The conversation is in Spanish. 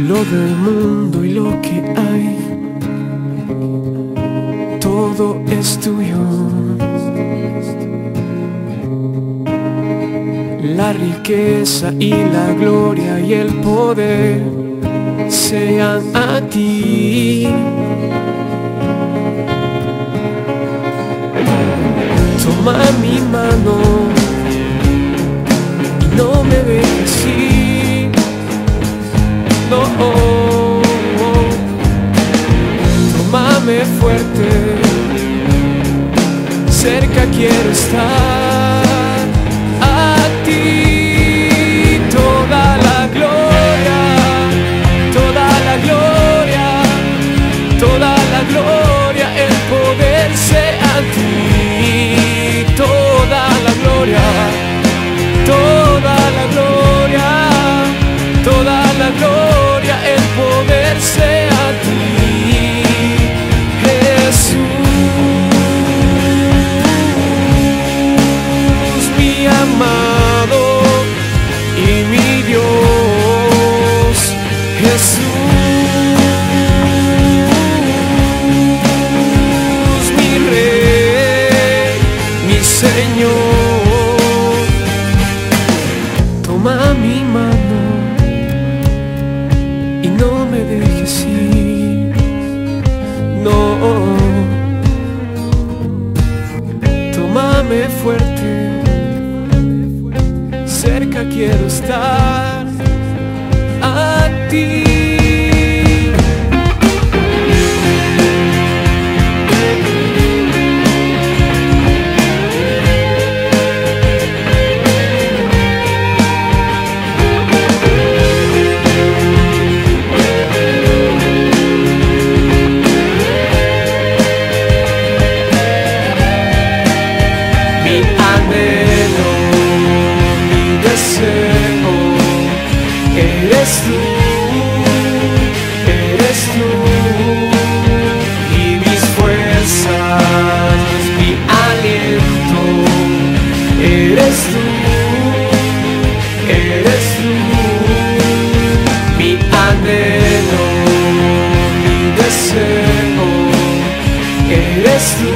lo del mundo y lo que hay, todo es tuyo. La riqueza y la gloria y el poder sean a ti. Toma mi mano y no me dejes ir, no. Tómame fuerte, cerca quiero estar a ti. Toda la gloria, toda la gloria, toda la gloria, el poder sea a ti. Toda la gloria, toda la gloria, toda la gloria, el poder sea a ti, Jesús, mi amado y mi Dios. Jesús, mi Rey, mi Señor. Toma mi mano y no me dejes ir, no. Tómame fuerte, cerca quiero estar a ti. Mi anhelo, mi deseo, eres tú, eres tú. Y mis fuerzas, mi aliento, eres tú, eres tú. Mi anhelo, mi deseo, eres tú.